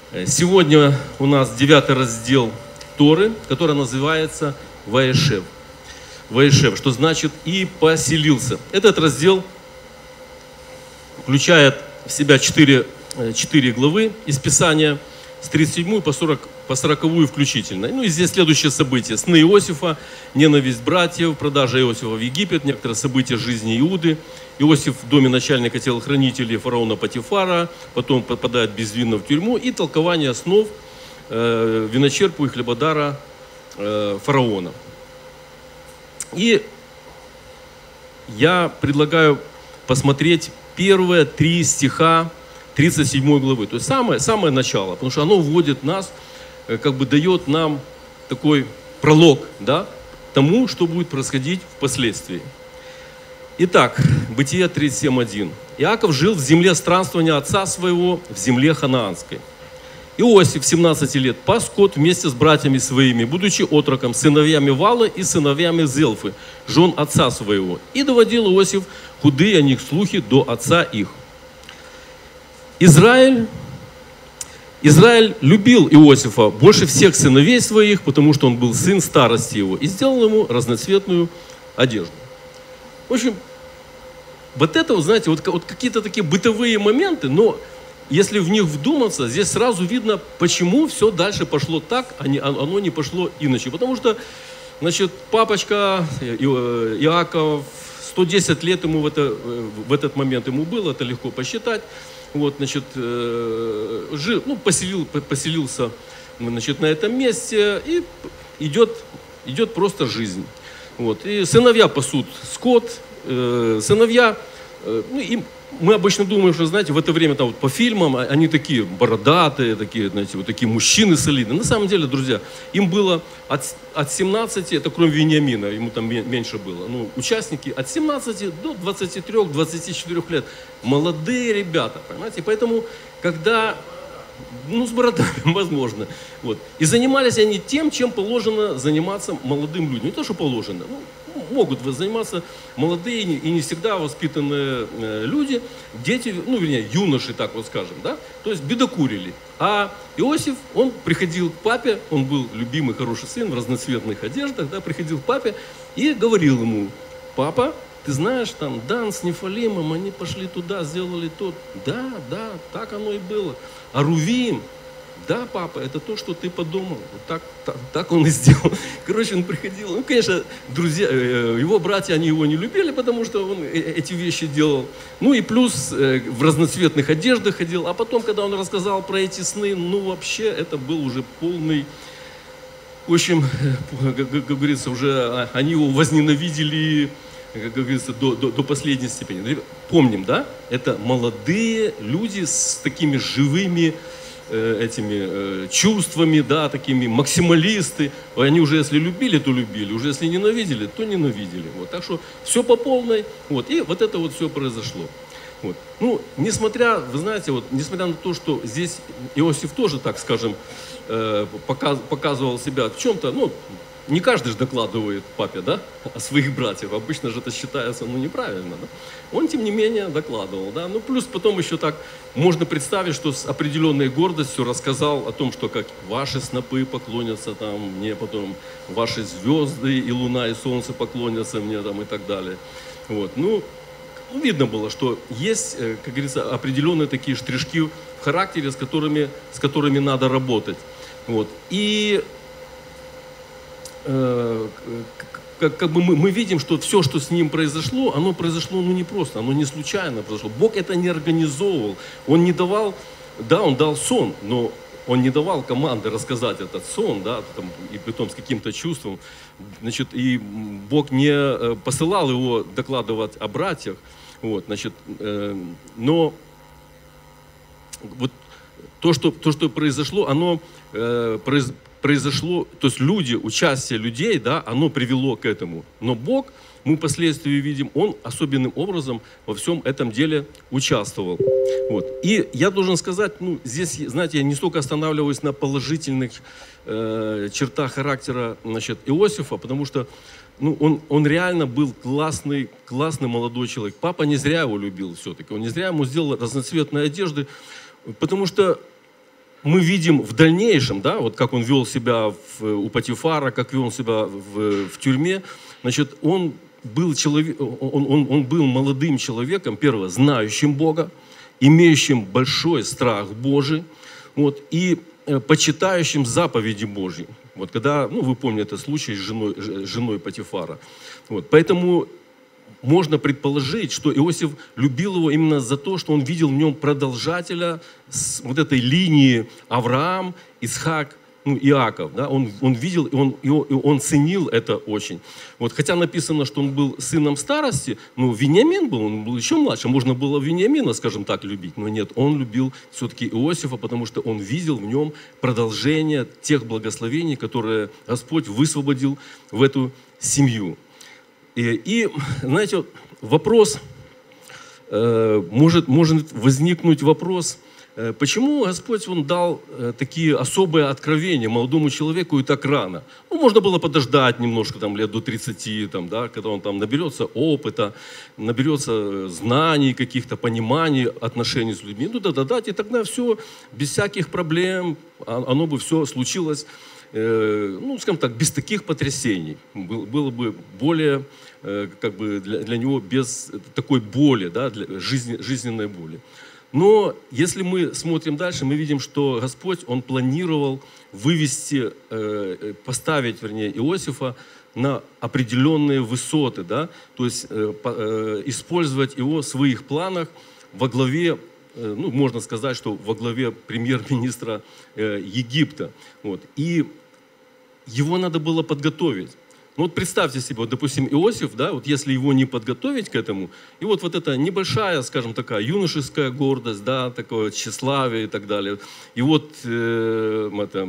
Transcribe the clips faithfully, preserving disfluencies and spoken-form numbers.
Сегодня у нас девятый раздел Торы, который называется Ваешев. Ваешев, что значит «и поселился». Этот раздел включает в себя четыре, четыре главы из Писания, с тридцать седьмой по сороковую включительно. Ну и здесь следующие события. Сны Иосифа, ненависть братьев, продажа Иосифа в Египет, некоторые события жизни Иуды. Иосиф в доме начальника телохранителей фараона Патифара, потом попадает безвинно в тюрьму, и толкование снов э, виночерпу и хлебодара э, фараона. И я предлагаю посмотреть первые три стиха тридцать седьмой главы, то есть самое, самое начало, потому что оно вводит нас, как бы дает нам такой пролог, да, тому, что будет происходить впоследствии. Итак, Бытие тридцать семь один. Иаков жил в земле странствования отца своего, в земле ханаанской. Иосиф, семнадцати лет, пас скот вместе с братьями своими, будучи отроком, сыновьями Вала и сыновьями Зелфы, жен отца своего. И доводил Иосиф худые о них слухи до отца их. Израиль, Израиль любил Иосифа больше всех сыновей своих, потому что он был сын старости его, и сделал ему разноцветную одежду. В общем, вот это, вот, знаете, вот, вот какие-то такие бытовые моменты, но если в них вдуматься, здесь сразу видно, почему все дальше пошло так, а не, оно не пошло иначе. Потому что, значит, папочка Иаков, сто десять лет ему в, это, в этот момент ему было, это легко посчитать. Вот, значит, жил, ну, поселил, поселился, значит, на этом месте, и идет, идет просто жизнь. Вот. И сыновья пасут скот, э, сыновья, э, ну, им, мы обычно думаем, что, знаете, в это время там, вот, по фильмам они такие бородатые, такие, знаете, вот такие мужчины солидные. На самом деле, друзья, им было от, от семнадцати, это кроме Вениамина, ему там меньше было, ну, участники от семнадцати до двадцати трёх — двадцати четырёх лет. Молодые ребята, понимаете, поэтому, когда... Ну, с бородами, возможно. Вот. И занимались они тем, чем положено заниматься молодым людям. Не то, что положено. Ну, могут заниматься молодые и не всегда воспитанные люди, дети, ну, вернее, юноши, так вот скажем, да? То есть бедокурили. А Иосиф, он приходил к папе, он был любимый, хороший сын в разноцветных одеждах, да, приходил к папе и говорил ему: папа, ты знаешь, там Дан с Нефалимом, они пошли туда, сделали то. Да, да, так оно и было. А Рувим, да, папа, это то, что ты подумал. Вот так, так, так он и сделал. Короче, он приходил. Ну, конечно, друзья, его братья, они его не любили, потому что он эти вещи делал. Ну и плюс в разноцветных одеждах ходил. А потом, когда он рассказал про эти сны, ну вообще это был уже полный... В общем, как говорится, уже они его возненавидели, как говорится, до, до, до последней степени. Помним, да? Это молодые люди с такими живыми э, этими э, чувствами, да, такими максималисты. Они уже если любили, то любили, уже если ненавидели, то ненавидели. Вот. Так что все по полной. Вот. И вот это вот все произошло. Вот. Ну, несмотря, вы знаете, вот, несмотря на то, что здесь Иосиф тоже, так скажем, э, показ, показывал себя в чем-то, ну, не каждый же докладывает папе, да, о своих братьях. Обычно же это считается, ну, неправильно, да? Он, тем не менее, докладывал, да. Ну, плюс потом еще так можно представить, что с определенной гордостью рассказал о том, что как ваши снопы поклонятся там мне, потом ваши звезды и луна, и солнце поклонятся мне там и так далее. Вот, ну, видно было, что есть, как говорится, определенные такие штришки в характере, с которыми, с которыми надо работать. Вот, и... Как, как бы мы, мы видим, что все, что с ним произошло, оно произошло, ну, не просто, оно не случайно произошло. Бог это не организовывал, Он не давал, да, Он дал сон, но Он не давал команды рассказать этот сон, да, там, и потом с каким-то чувством, значит, и Бог не посылал его докладывать о братьях, вот, значит, э, но вот то, что, то, что произошло, оно э, произошло, произошло, то есть люди, участие людей, да, оно привело к этому. Но Бог, мы впоследствии видим, Он особенным образом во всем этом деле участвовал. Вот. И я должен сказать, ну, здесь, знаете, я не столько останавливаюсь на положительных э, чертах характера, значит, Иосифа, потому что, ну, он, он реально был классный, классный молодой человек. Папа не зря его любил все-таки, он не зря ему сделал разноцветные одежды, потому что мы видим в дальнейшем, да, вот как он вел себя в, у Потифара, как вел себя в, в тюрьме, значит, он был, человек, он, он, он был молодым человеком, первое, знающим Бога, имеющим большой страх Божий, вот, и э, почитающим заповеди Божьи. Вот когда, ну, вы помните этот случай с женой, с женой Потифара. Вот, поэтому можно предположить, что Иосиф любил его именно за то, что он видел в нем продолжателя с вот этой линии Авраам, Исхак, ну, Иаков. Да? Он, он видел, и он, и он, и он ценил это очень. Вот, хотя написано, что он был сыном старости, но Вениамин был, он был еще младше. Можно было Вениамина, скажем так, любить, но нет, он любил все-таки Иосифа, потому что он видел в нем продолжение тех благословений, которые Господь высвободил в эту семью. И, и знаете, вопрос, э, может, может возникнуть вопрос, э, почему Господь Он дал э, такие особые откровения молодому человеку и так рано? Ну, можно было подождать немножко, там, лет до тридцати, там, да, когда он там наберется опыта, наберется знаний каких-то, пониманий отношений с людьми. Ну, да-да-да, и тогда все, без всяких проблем, оно бы все случилось. Ну, скажем так, без таких потрясений. Было бы более, как бы для, для него без такой боли, да, для жизни, жизненной боли. Но если мы смотрим дальше, мы видим, что Господь, Он планировал вывести, поставить, вернее, Иосифа на определенные высоты, да, то есть использовать его в своих планах во главе, ну, можно сказать, что во главе премьер-министра Египта. Вот. И его надо было подготовить. Ну вот представьте себе, вот, допустим, Иосиф, да, вот если его не подготовить к этому, и вот, вот эта небольшая, скажем, такая юношеская гордость, да, такое тщеславие и так далее, и вот, э, это,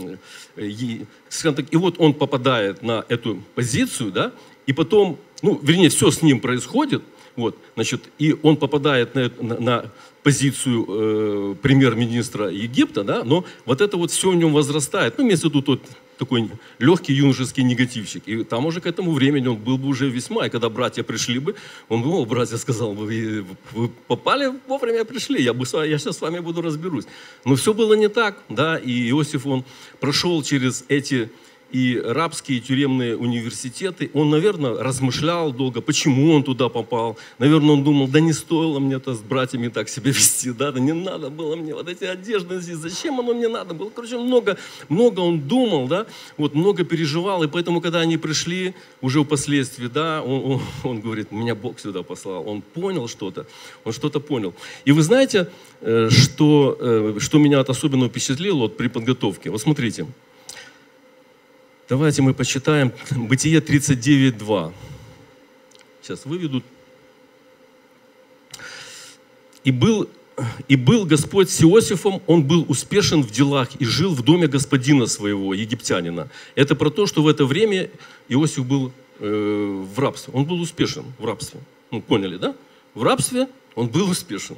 и, скажем так, и вот он попадает на эту позицию, да, и потом, ну, вернее, все с ним происходит, вот, значит, и он попадает на, на, на позицию э, премьер-министра Египта, да, но вот это вот все в нем возрастает. Ну, имеется в виду тот такой легкий юношеский негативчик. И там уже к этому времени он был бы уже весьма. И когда братья пришли бы, он бы, о, братья, сказал бы, вы, вы попали вовремя, пришли, я, бы, я сейчас с вами буду разберусь. Но все было не так, да, и Иосиф, он прошел через эти и рабские, и тюремные университеты. Он, наверное, размышлял долго, почему он туда попал. Наверное, он думал, да не стоило мне-то с братьями так себя вести, да, да не надо было мне вот эти одежды здесь, зачем оно мне надо было. Короче, много, много он думал, да, вот много переживал, и поэтому, когда они пришли уже впоследствии, да, он, он, он говорит, меня Бог сюда послал. Он понял что-то, он что-то понял. И вы знаете, что, что меня особенно впечатлило вот при подготовке? Вот смотрите. Давайте мы почитаем Бытие тридцать девять, два. Сейчас выведут. И был, и был Господь с Иосифом, он был успешен в делах и жил в доме господина своего, египтянина. Это про то, что в это время Иосиф был э, в рабстве. Он был успешен в рабстве. Ну, поняли, да? В рабстве он был успешен.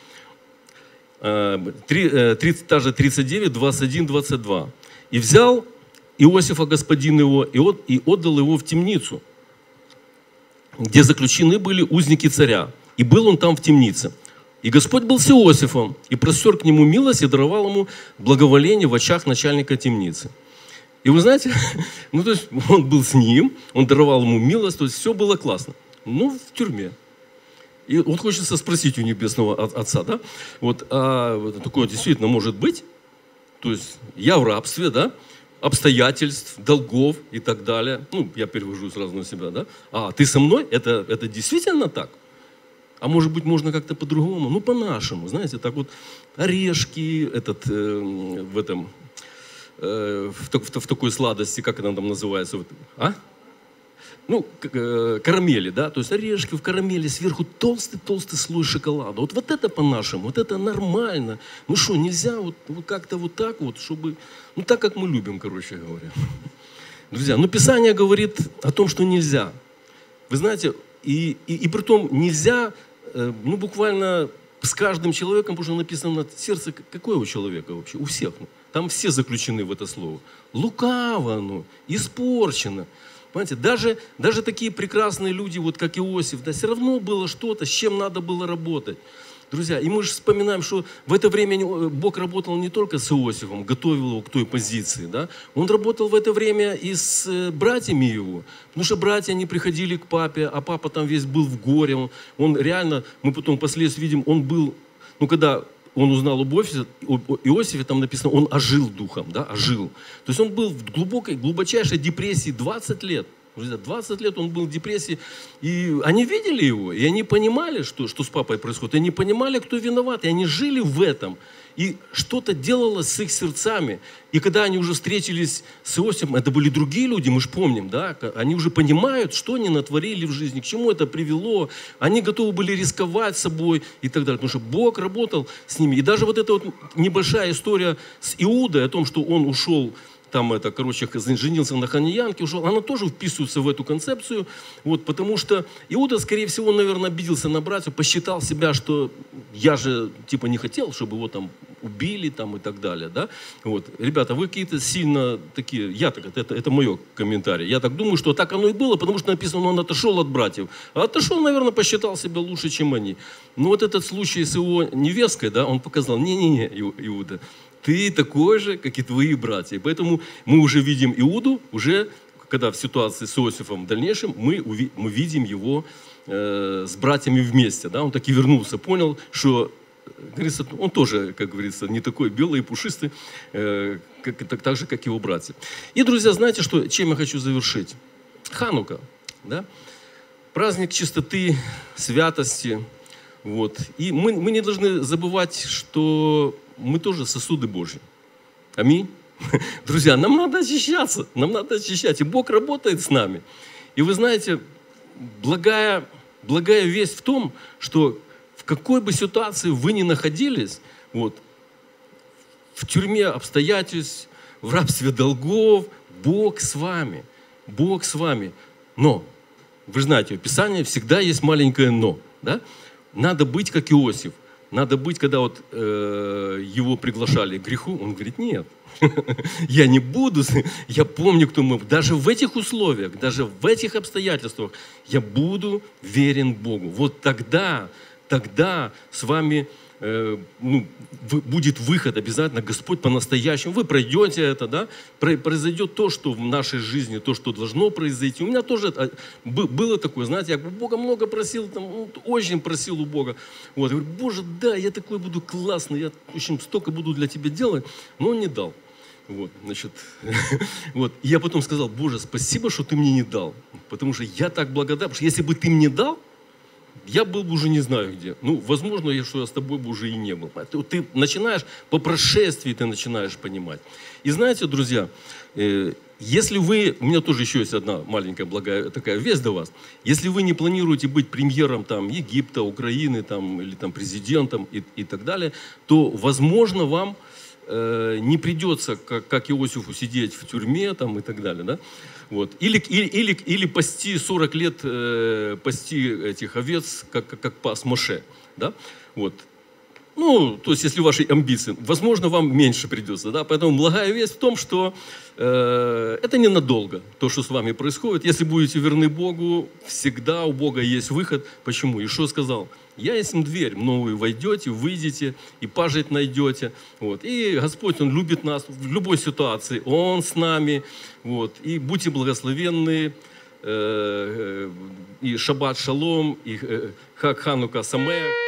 Э, тридцать, та же тридцать девять, двадцать один, двадцать два. И взял Иосифа, господин его, и отдал его в темницу, где заключены были узники царя. И был он там в темнице. И Господь был с Иосифом, и простер к нему милость, и даровал ему благоволение в очах начальника темницы. И вы знаете, ну то есть он был с ним, он даровал ему милость, то есть все было классно. Ну, в тюрьме. И вот хочется спросить у Небесного Отца, да, вот, а такое действительно может быть? То есть я в рабстве, да, обстоятельств, долгов и так далее. Ну, я перевожу сразу на себя, да. А ты со мной? Это, это действительно так? А может быть, можно как-то по-другому? Ну, по-нашему, знаете, так вот орешки, этот, э, в этом, э, в, в, в такой сладости, как она там называется? Вот, а? Ну, карамели, да, то есть орешки в карамели, сверху толстый-толстый слой шоколада. Вот, вот это по-нашему, вот это нормально. Ну что, нельзя вот, вот как-то вот так вот, чтобы, ну так, как мы любим, короче говоря. Друзья, ну Писание говорит о том, что нельзя. Вы знаете, и, и, и при том нельзя, ну буквально с каждым человеком, потому что написано сердце, какое у человека вообще? У всех. Там все заключены в это слово. Лукаво оно, испорчено. Понимаете, даже, даже такие прекрасные люди, вот как Иосиф, да, все равно было что-то, с чем надо было работать. Друзья, и мы же вспоминаем, что в это время Бог работал не только с Иосифом, готовил его к той позиции, да? Он работал в это время и с братьями его, потому что братья, они приходили к папе, а папа там весь был в горе, он, он реально, мы потом впоследствии видим, он был, ну когда он узнал об Иосифе, об Иосифе, там написано, он ожил духом, да, ожил. То есть он был в глубокой, глубочайшей депрессии двадцать лет. Друзья, двадцать лет он был в депрессии, и они видели его, и они понимали, что, что с папой происходит, и они понимали, кто виноват, и они жили в этом, и что-то делалось с их сердцами. И когда они уже встретились с Иосифом, это были другие люди, мы же помним, да, они уже понимают, что они натворили в жизни, к чему это привело, они готовы были рисковать собой и так далее, потому что Бог работал с ними. И даже вот эта вот небольшая история с Иудой, о том, что он ушел, там это, короче, женился на ханьянке, ушел, она тоже вписывается в эту концепцию, вот, потому что Иуда, скорее всего, наверное, обиделся на братьев, посчитал себя, что я же, типа, не хотел, чтобы его там убили, там, и так далее, да, вот. Ребята, вы какие-то сильно такие, я так, это, это мой комментарий, я так думаю, что так оно и было, потому что написано, он отошел от братьев, а отошел, наверное, посчитал себя лучше, чем они. Но вот этот случай с его невесткой, да, он показал, не-не-не, Иуда, ты такой же, как и твои братья. Поэтому мы уже видим Иуду, уже когда в ситуации с Иосифом в дальнейшем, мы, уви, мы видим его э, с братьями вместе. Да? Он таки вернулся, понял, что говорится, он тоже, как говорится, не такой белый и пушистый, э, как, так, так же, как его братья. И, друзья, знаете, что, чем я хочу завершить? Ханука. Да? Праздник чистоты, святости. Вот. И мы, мы не должны забывать, что мы тоже сосуды Божьи. Аминь. Друзья, нам надо очищаться, нам надо очищать. И Бог работает с нами. И вы знаете, благая, благая весть в том, что в какой бы ситуации вы ни находились, вот, в тюрьме обстоятельств, в рабстве долгов, Бог с вами. Бог с вами. Но, вы знаете, в Писании всегда есть маленькое «но». Да? Надо быть как Иосиф. Надо быть, когда вот э, его приглашали к греху, он говорит, нет, я не буду, я помню, кто мы. Даже в этих условиях, даже в этих обстоятельствах я буду верен Богу. Вот тогда, тогда с вами э, ну, будет выход обязательно, Господь по-настоящему. Вы пройдете это, да, произойдет то, что в нашей жизни, то, что должно произойти. У меня тоже было такое, знаете, я Бога много просил, там, очень просил у Бога. Вот, я говорю, Боже, да, я такой буду классный, я, в общем, столько буду для Тебя делать, но Он не дал. Вот, значит, вот. И я потом сказал, Боже, спасибо, что Ты мне не дал, потому что я так благодарен, потому что если бы Ты мне дал, я был бы уже не знаю где. Ну, возможно, я, что я с тобой бы уже и не был. Ты, ты начинаешь, по прошествии ты начинаешь понимать. И знаете, друзья, э, если вы, у меня тоже еще есть одна маленькая благая такая весть до вас. Если вы не планируете быть премьером там, Египта, Украины там, или там, президентом и, и так далее, то, возможно, вам э, не придется, как, как Иосифу, сидеть в тюрьме там, и так далее, да? Вот. Или, или, или, или пасти сорок лет, э, пасти этих овец, как, как, как пас Моше. Да? Вот. Ну, то есть, если ваши амбиции, возможно, вам меньше придется. Да? Поэтому благая весть в том, что э, это ненадолго, то, что с вами происходит. Если будете верны Богу, всегда у Бога есть выход. Почему? Ишуа сказал, я есть им дверь, новую войдете, выйдете и пажить найдете. Вот. И Господь, Он любит нас в любой ситуации, Он с нами. Вот. И будьте благословенны, э, э, и шаббат шалом, и э, хак ханука самеах.